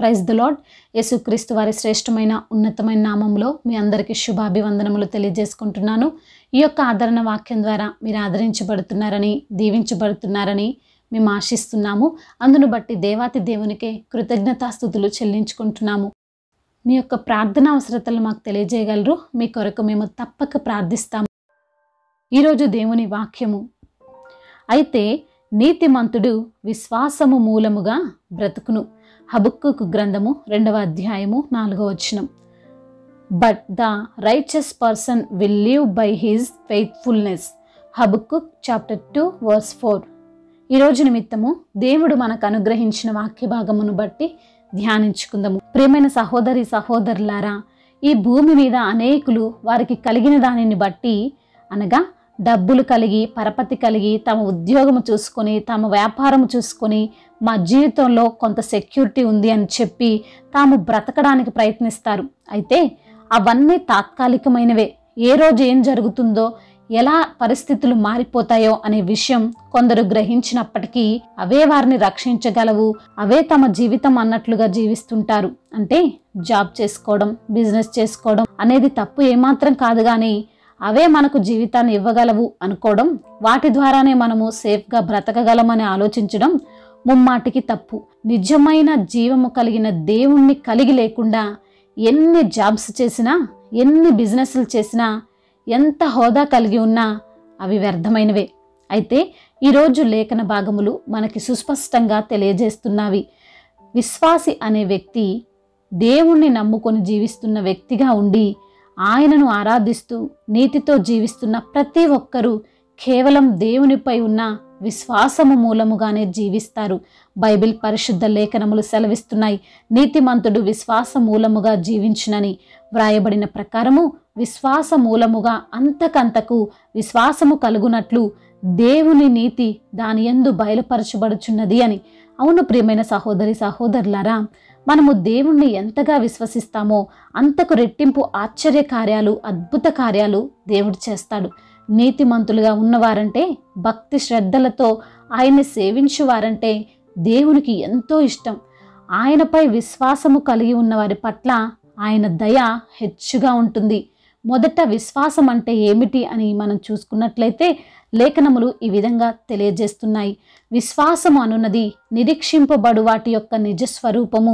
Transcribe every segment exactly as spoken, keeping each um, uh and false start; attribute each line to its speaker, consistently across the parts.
Speaker 1: Praise the lord. యేసుక్రీస్తు వారి శ్రేష్టమైన ఉన్నతమైన నామంలో మీ అందరికీ శుభాభివందనములు తెలియజేసుకుంటున్నాను. ఈ యొక్క ఆదరణ వాక్యం ద్వారా మీరు ఆదరించబడుతున్నారని, దీవించబడుతున్నారని మేము ఆశిస్తున్నాము. అందును బట్టి దేవాతి దేవునికే కృతజ్ఞతాస్తుతులు చెల్లించుకుంటున్నాము. మీ యొక్క ప్రార్థన అవసరతలు మాకు తెలియజేయగలరు. మీ కొరకు మేము తప్పక ప్రార్థిస్తాము. ఈరోజు దేవుని వాక్యము, అయితే నీతిమంతుడు విశ్వాసము మూలముగా బ్రతుకును. హబక్కూకు గ్రంథము రెండవ అధ్యాయము నాలుగవ వచనం. But the righteous person will live by his faithfulness. Habakkuk chapter two verse four. ఈరోజు నిమిత్తము దేవుడు మనకు అనుగ్రహించిన వాక్య భాగమును బట్టి ధ్యానించుకుందాము. ప్రియమైన సహోదరి సహోదరులారా, ఈ భూమి మీద అనేకులు వారికి కలిగిన దానిని బట్టి, అనగా డబ్బులు కలిగి, పరపతి కలిగి, తమ ఉద్యోగము చూసుకొని, తమ వ్యాపారం చూసుకొని, మా జీవితంలో కొంత సెక్యూరిటీ ఉంది అని చెప్పి తాము బ్రతకడానికి ప్రయత్నిస్తారు. అయితే అవన్నీ తాత్కాలికమైనవే. ఏ రోజు ఏం జరుగుతుందో, ఎలా పరిస్థితులు మారిపోతాయో అనే విషయం కొందరు గ్రహించినప్పటికీ అవే వారిని రక్షించగలవు, అవే తమ జీవితం అన్నట్లుగా జీవిస్తుంటారు. అంటే జాబ్ చేసుకోవడం, బిజినెస్ చేసుకోవడం అనేది తప్పు ఏమాత్రం కాదు, కానీ అవే మనకు జీవితాన్ని ఇవ్వగలవు అనుకోవడం, వాటి ద్వారానే మనము సేఫ్గా బ్రతకగలమని ఆలోచించడం ముమ్మాటికి తప్పు. నిజమైన జీవము కలిగిన దేవుణ్ణి కలిగి లేకుండా ఎన్ని జాబ్స్ చేసినా, ఎన్ని బిజినెస్లు చేసినా, ఎంత హోదా కలిగి ఉన్నా అవి వ్యర్థమైనవే. అయితే ఈరోజు లేఖన భాగములు మనకి సుస్పష్టంగా తెలియజేస్తున్నవి. విశ్వాసి అనే వ్యక్తి దేవుణ్ణి నమ్ముకొని జీవిస్తున్న వ్యక్తిగా ఉండి, ఆయనను ఆరాధిస్తూ నీతితో జీవిస్తున్న ప్రతి ఒక్కరూ కేవలం దేవునిపై ఉన్న విశ్వాసము మూలముగానే జీవిస్తారు. బైబిల్ పరిశుద్ధ లేఖనములు సెలవిస్తున్నాయి, నీతిమంతుడు విశ్వాస మూలముగా జీవించునని. వ్రాయబడిన ప్రకారము విశ్వాస మూలముగా అంతకంతకు విశ్వాసము కలుగునట్లు దేవుని నీతి దాని యందు బయలుపరచబడుచున్నది అని. అవును ప్రియమైన సహోదరి సహోదరులారా, మనము దేవుణ్ణి ఎంతగా విశ్వసిస్తామో అంతకు రెట్టింపు ఆశ్చర్య కార్యాలు, అద్భుత కార్యాలు దేవుడు చేస్తాడు. నీతిమంతులుగా ఉన్నవారంటే, భక్తి శ్రద్ధలతో ఆయన్ని సేవించువారంటే దేవునికి ఎంతో ఇష్టం. ఆయనపై విశ్వాసము కలిగి ఉన్న వారి పట్ల ఆయన దయ హెచ్చుగా ఉంటుంది. మొదట విశ్వాసం అంటే ఏమిటి అని మనం చూసుకున్నట్లయితే లేఖనములు ఈ విధంగా తెలియజేస్తున్నాయి. విశ్వాసము అనున్నది నిరీక్షింపబడు వాటి యొక్క నిజస్వరూపము,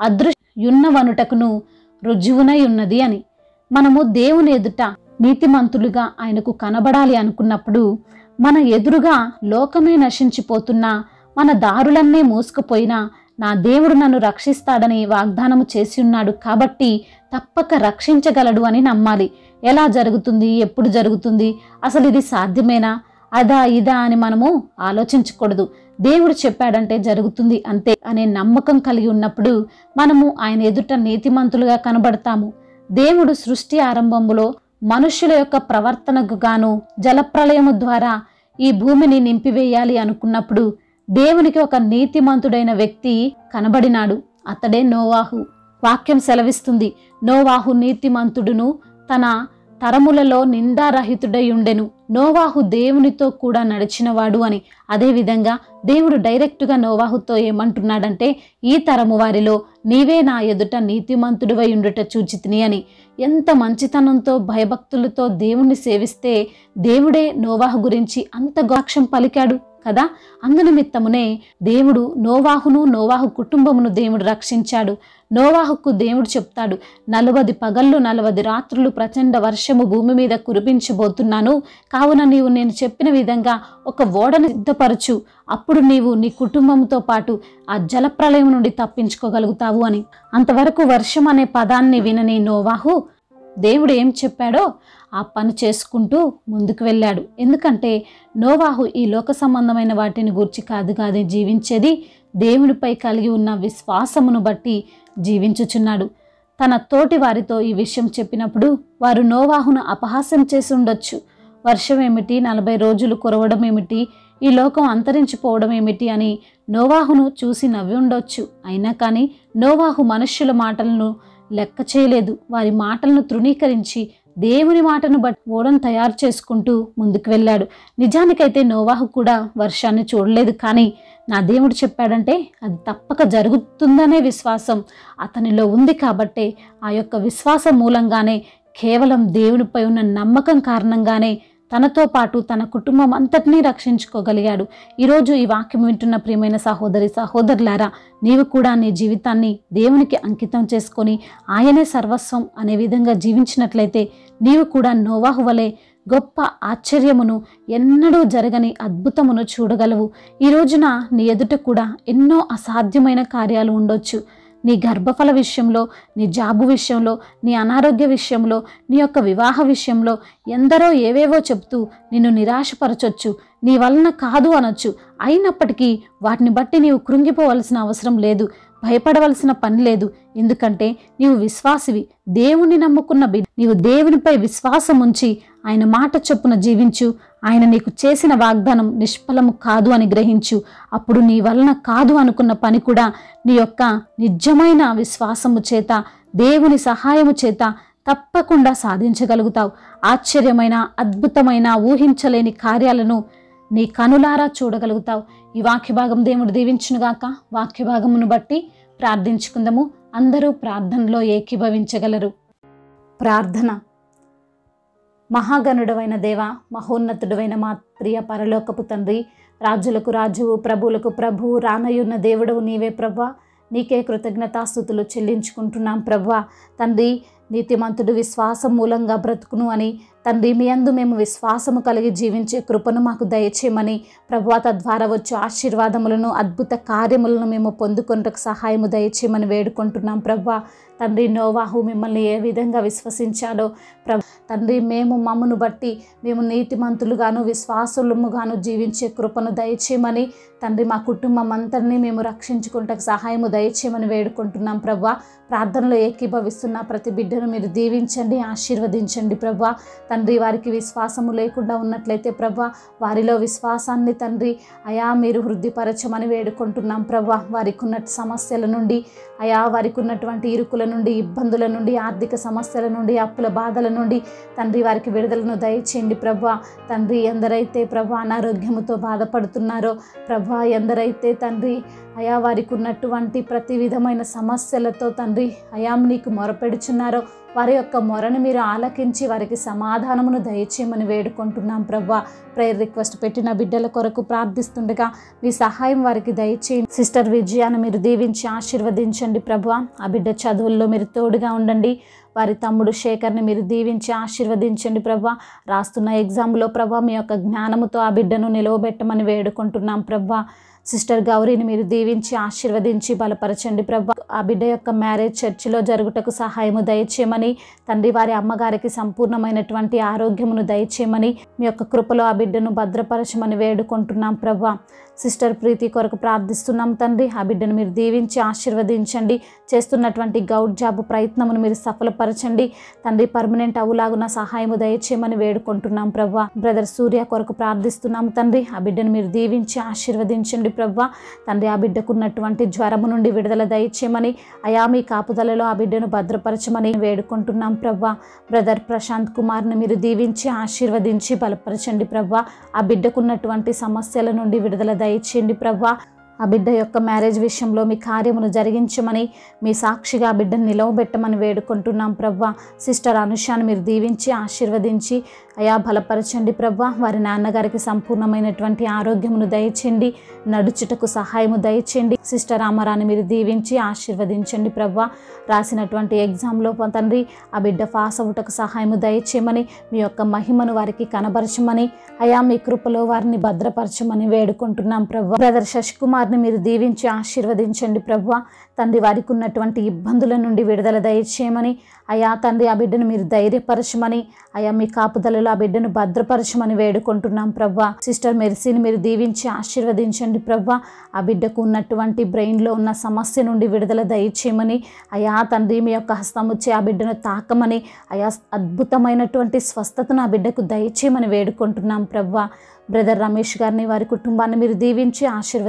Speaker 1: అదృశ్యున్నవనుటకును రుజువునై ఉన్నది అని. మనము దేవుని ఎదుట నీతిమంతులుగా ఆయనకు కనబడాలి అనుకున్నప్పుడు, మన ఎదురుగా లోకమే నశించిపోతున్నా, మన దారులన్నీ మూసుకుపోయినా నా దేవుడు నన్ను రక్షిస్తాడని వాగ్దానము చేసి ఉన్నాడు కాబట్టి తప్పక రక్షించగలడు అని నమ్మాలి. ఎలా జరుగుతుంది, ఎప్పుడు జరుగుతుంది, అసలు ఇది సాధ్యమేనా, అదా ఇదా అని మనము ఆలోచించకూడదు. దేవుడు చెప్పాడంటే జరుగుతుంది అంతే అనే నమ్మకం కలిగి ఉన్నప్పుడు మనము ఆయన ఎదుట నీతిమంతులుగా కనబడతాము. దేవుడు సృష్టి ఆరంభంలో మనుషుల యొక్క ప్రవర్తనకు గాను జలప్రలయము ద్వారా ఈ భూమిని నింపివేయాలి అనుకున్నప్పుడు దేవునికి ఒక నీతిమంతుడైన వ్యక్తి కనబడినాడు. అతడే నోవాహు. వాక్యం సెలవిస్తుంది, నోవాహు నీతిమంతుడును తన తరములలో నిందారహితుడై ఉండెను. నోవాహు దేవునితో కూడా నడిచినవాడు అని. అదేవిధంగా దేవుడు డైరెక్టుగా నోవాహుతో ఏమంటున్నాడంటే, ఈ తరము వారిలో నీవే నా ఎదుట నీతిమంతుడివై ఉండుట చూచితిని అని. ఎంత మంచితనంతో భయభక్తులతో దేవుణ్ణి సేవిస్తే దేవుడే నోవాహు గురించి అంత గోక్షం పలికాడు కదా. అందునిమిత్తమునే దేవుడు నోవాహును, నోవాహు కుటుంబమును దేవుడు రక్షించాడు. నోవాహుకు దేవుడు చెప్తాడు, నలవది పగళ్ళు నలవది రాత్రులు ప్రచండ వర్షము భూమి మీద కురిపించబోతున్నాను, కావున నీవు నేను చెప్పిన విధంగా ఒక ఓడను సిద్ధపరచు, అప్పుడు నీవు నీ కుటుంబంతో పాటు ఆ జలప్రలయం నుండి తప్పించుకోగలుగుతావు అని. అంతవరకు వర్షం అనే పదాన్ని వినని నోవాహు దేవుడు ఏం చెప్పాడో ఆ పని చేసుకుంటూ ముందుకు వెళ్ళాడు. ఎందుకంటే నోవాహు ఈ లోక సంబంధమైన వాటిని గూర్చి కాదు కాదు జీవించేది, దేవునిపై కలిగి ఉన్న విశ్వాసమును బట్టి జీవించుచున్నాడు. తన తోటి వారితో ఈ విషయం చెప్పినప్పుడు వారు నోవాహును అపహాస్యం చేసి ఉండొచ్చు. వర్షం ఏమిటి, నలభై రోజులు కురవడం ఏమిటి, ఈ లోకం అంతరించిపోవడం ఏమిటి అని నోవాహును చూసి నవ్వి ఉండొచ్చు. అయినా కానీ నోవాహు మనుష్యుల మాటలను లెక్క చేయలేదు. వారి మాటలను తృణీకరించి దేవుని మాటను బట్టి ఓడను తయారు చేసుకుంటూ ముందుకు వెళ్ళాడు. నిజానికైతే నోవాహు కూడా వర్షాన్ని చూడలేదు, కానీ నా దేవుడు చెప్పాడంటే అది తప్పక జరుగుతుందనే విశ్వాసం అతనిలో ఉంది. కాబట్టే ఆ యొక్క విశ్వాసం మూలంగానే, కేవలం దేవునిపై ఉన్న నమ్మకం కారణంగానే తనతో పాటు తన కుటుంబం అంతటినీ రక్షించుకోగలిగాడు. ఈరోజు ఈ వాక్యం వింటున్న ప్రియమైన సహోదరి సహోదరులారా, నీవు కూడా నీ జీవితాన్ని దేవునికి అంకితం చేసుకొని ఆయనే సర్వస్వం అనే విధంగా జీవించినట్లయితే నీవు కూడా నోవాహు వలె గొప్ప ఆశ్చర్యమును, ఎన్నడూ జరగని అద్భుతమును చూడగలవు. ఈ రోజున నీ ఎదుట కూడా ఎన్నో అసాధ్యమైన కార్యాలు ఉండొచ్చు. నీ గర్భఫల విషయంలో, నీ జాబు విషయంలో, నీ అనారోగ్య విషయంలో, నీ యొక్క వివాహ విషయంలో ఎందరో ఏవేవో చెప్తూ నిన్ను నిరాశపరచొచ్చు, నీ వలన కాదు అనొచ్చు. అయినప్పటికీ వాటిని బట్టి నీవు కృంగిపోవలసిన అవసరం లేదు, భయపడవలసిన పని లేదు. ఎందుకంటే నీవు విశ్వాసివి, దేవుణ్ణి నమ్ముకున్న బిడ్డ. నీవు దేవునిపై విశ్వాసం ఉంచి ఆయన మాట చొప్పున జీవించు. ఆయన నీకు చేసిన వాగ్దానం నిష్ఫలము కాదు అని గ్రహించు. అప్పుడు నీ వలన కాదు అనుకున్న పని కూడా నీ యొక్క నిజమైన విశ్వాసము చేత, దేవుని సహాయము చేత తప్పకుండా సాధించగలుగుతావు. ఆశ్చర్యమైన, అద్భుతమైన, ఊహించలేని కార్యాలను నీ కనులారా చూడగలుగుతావు. ఈ వాక్య భాగం దేవుడు దీవించునుగాక. వాక్య భాగమును బట్టి ప్రార్థించుకుందాము. అందరూ ప్రార్థనలో ఏకీభవించగలరు. ప్రార్థన. మహాగణుడవైన దేవ, మహోన్నతుడవైన మా ప్రియ పరలోకపు తండ్రి, రాజులకు రాజువు, ప్రభువులకు ప్రభువు, రానయున్న దేవుడవు నీవే ప్రభా. నీకే కృతజ్ఞతాస్తుతులు చెల్లించుకుంటున్నాం ప్రభా. తండ్రి, నీతిమంతుడు విశ్వాసం మూలంగా బ్రతుకును అని తండ్రి, మీ అందు మేము విశ్వాసము కలిగి జీవించే కృపను మాకు దయచేయమని ప్రభువా, తద్వారా వచ్చే ఆశీర్వాదములను, అద్భుత కార్యములను మేము పొందుకొనుటకు సహాయము దయచేయమని వేడుకుంటున్నాం ప్రభువా. తండ్రి, నోవాహు మిమ్మల్ని ఏ విధంగా విశ్వసించాడో ప్రభు తండ్రి, మేము మమ్మను బట్టి మేము నీతిమంతులుగాను విశ్వాసులముగాను జీవించే కృపను దయచేయమని తండ్రి, మా కుటుంబం అంతటినీ మేము రక్షించుకుంటకు సహాయము దయచేయమని వేడుకుంటున్నాం ప్రభువా. ప్రార్థనలో ఏకీభవిస్తున్న ప్రతి బిడ్డను మీరు దీవించండి, ఆశీర్వదించండి ప్రభువా. తండ్రి, వారికి విశ్వాసము లేకుండా ఉన్నట్లయితే ప్రభా, వారిలో విశ్వాసాన్ని తండ్రి అయా మీరు వృద్ధిపరచమని వేడుకుంటున్నాం ప్రభా. వారికి ఉన్న సమస్యల నుండి, అయా వారికి ఉన్నటువంటి ఇరుకుల నుండి, ఇబ్బందుల నుండి, ఆర్థిక సమస్యల నుండి, అప్పుల బాధల నుండి తండ్రి వారికి విడుదలను దయచేయండి ప్రభా. తండ్రి, ఎందరైతే ప్రభా అనారోగ్యముతో బాధపడుతున్నారో ప్రభా, ఎందరైతే తండ్రి అయా వారికి ఉన్నటువంటి ప్రతి విధమైన సమస్యలతో తండ్రి అయా నీకు మొరపెడుచున్నారో వారి యొక్క మొరను మీరు ఆలకించి వారికి సమాధానమును దయచేయమని వేడుకుంటున్నాం ప్రభా. ప్రేయర్ రిక్వెస్ట్ పెట్టిన బిడ్డల కొరకు ప్రార్థిస్తుండగా మీ సహాయం వారికి దయచేయండి. సిస్టర్ విజయాను మీరు దీవించి ఆశీర్వదించండి ప్రభా. ఆ బిడ్డ చదువుల్లో మీరు తోడుగా ఉండండి. వారి తమ్ముడు శేఖర్ని మీరు దీవించి ఆశీర్వదించండి ప్రభా. రాస్తున్న ఎగ్జామ్లో ప్రభా మీ యొక్క జ్ఞానముతో ఆ బిడ్డను నిలవబెట్టమని వేడుకుంటున్నాం ప్రభా. సిస్టర్ గౌరీని మీరు దీవించి ఆశీర్వదించి బలపరచండి ప్రభా. ఆ బిడ్డ యొక్క మ్యారేజ్ చర్చిలో జరుగుటకు సహాయము దయచేయమని తండ్రి, వారి అమ్మగారికి సంపూర్ణమైనటువంటి ఆరోగ్యమును దయచేయమని మీ యొక్క కృపలో ఆ బిడ్డను భద్రపరచమని వేడుకుంటున్నాం ప్రభా. సిస్టర్ ప్రీతి కొరకు ప్రార్థిస్తున్నాం తండ్రి. ఆ బిడ్డను మీరు దీవించి ఆశీర్వదించండి. చేస్తున్నటువంటి గౌడ్ జాబ్ ప్రయత్నమును మీరు సఫలపరచండి తండ్రి. పర్మనెంట్ అవులాగున సహాయము దయచేయమని వేడుకుంటున్నాం ప్రభా. బ్రదర్ సూర్య కొరకు ప్రార్థిస్తున్నాం తండ్రి. ఆ బిడ్డను మీరు దీవించి ఆశీర్వదించండి ప్రభా. తండ్రి, ఆ బిడ్డకు ఉన్నటువంటి జ్వరము నుండి విడుదల దయచేయమని, అయా మీ కాపుదలలో ఆ బిడ్డను భద్రపరచమని వేడుకుంటున్నాం ప్రభా. బ్రదర్ ప్రశాంత్ కుమార్ని మీరు దీవించి ఆశీర్వదించి బలపరచండి ప్రభా. ఆ బిడ్డకు ఉన్నటువంటి సమస్యల నుండి విడుదల దయచేయండి ప్రభా. ఆ బిడ్డ యొక్క మ్యారేజ్ విషయంలో మీ కార్యమును జరిగించమని, మీ సాక్షిగా ఆ బిడ్డను నిలవబెట్టమని వేడుకుంటున్నాం ప్రభా. సిస్టర్ అనుషాను మీరు దీవించి ఆశీర్వదించి అయా బలపరచండి ప్రభా. వారి నాన్నగారికి సంపూర్ణమైనటువంటి ఆరోగ్యమును దయచేయండి, నడుచుటకు సహాయము దయచేయండి. సిస్టర్ రామారాన్ని మీరు దీవించి ఆశీర్వదించండి ప్రభా. రాసినటువంటి ఎగ్జామ్లో తండ్రి ఆ బిడ్డ పాస్ అవుటకు సహాయము దయచేయమని, మీ యొక్క మహిమను వారికి కనబరచమని, అయా మీ కృపలో వారిని భద్రపరచమని వేడుకుంటున్నాం ప్రభా. బ్రదర్ శశికుమార్ మీరు దీవించి ఆశీర్వదించండి ప్రభా. తండ్రి, వారికి ఉన్నటువంటి ఇబ్బందుల నుండి విడుదల దయచేయమని, అయా తండ్రి ఆ బిడ్డను మీరు ధైర్యపరచమని, అయా మీ కాపుదలలో ఆ బిడ్డను భద్రపరచమని వేడుకుంటున్నాం ప్రభా. సిస్టర్ మెర్సీని మీరు దీవించి ఆశీర్వదించండి ప్రభా. ఆ బిడ్డకు ఉన్నటువంటి బ్రెయిన్లో ఉన్న సమస్య నుండి విడుదల దయచేయమని, అయా తండ్రి మీ యొక్క హస్తముచ్చే ఆ బిడ్డను తాకమని, అయా అద్భుతమైనటువంటి స్వస్థతను ఆ బిడ్డకు దయచేయమని వేడుకుంటున్నాం ప్రభా. బ్రదర్ రమేష్ గారిని వారి కుటుంబాన్ని మీరు దీవించి ఆశీర్వదించండి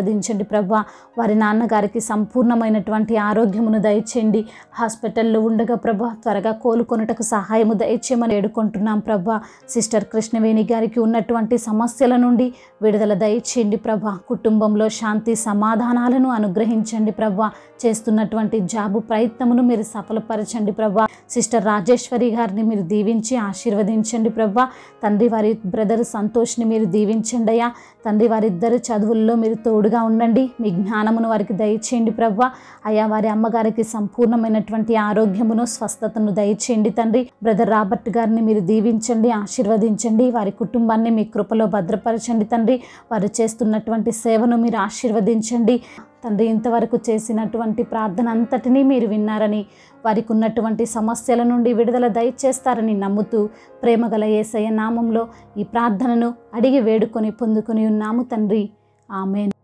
Speaker 1: ప్రభా. వారి నాన్నగారికి సంపూర్ణమైనటువంటి ఆరోగ్యమును దయచేయండి. హాస్పిటల్లో ఉండగా ప్రభా త్వరగా కోలుకొనుటకు సహాయము దయచేయమని వేడుకుంటున్నాం ప్రభా. సిస్టర్ కృష్ణవేణి గారికి ఉన్నటువంటి సమస్యల నుండి విడుదల దయచేయండి ప్రభా. కుటుంబంలో శాంతి సమాధానాలను అనుగ్రహించండి ప్రభా. చేస్తున్నటువంటి జాబు ప్రయత్నమును మీరు సఫలపరచండి ప్రభా. సిస్టర్ రాజేశ్వరి గారిని మీరు దీవించి ఆశీర్వదించండి ప్రభా. తండ్రి వారి బ్రదర్ సంతోష్ని మీరు దీవించండి అయ్యా. తండ్రి వారిద్దరు చదువుల్లో మీరు తోడుగా ఉండండి. మీ జ్ఞానమును వారికి దయచేయండి ప్రభా. అయ్యా వారి అమ్మగారికి సంపూర్ణమైనటువంటి ఆరోగ్యమును స్వస్థతను దయచేయండి తండ్రి. బ్రదర్ రాబర్ట్ గారిని మీరు దీవించండి ఆశీర్వదించండి. వారి కుటుంబాన్ని మీ కృపలో భద్రపరచండి తండ్రి. వారు చేస్తున్నటువంటి సేవను మీరు ఆశీర్వదించండి తండ్రి. ఇంతవరకు చేసినటువంటి ప్రార్థన అంతటినీ మీరు విన్నారని, వారికి ఉన్నటువంటి సమస్యల నుండి విడుదల దయచేస్తారని నమ్ముతూ ప్రేమగల యేసయ్య నామంలో ఈ ప్రార్థనను అడిగి వేడుకొని పొందుకొని ఉన్నాము తండ్రి. ఆమేన్.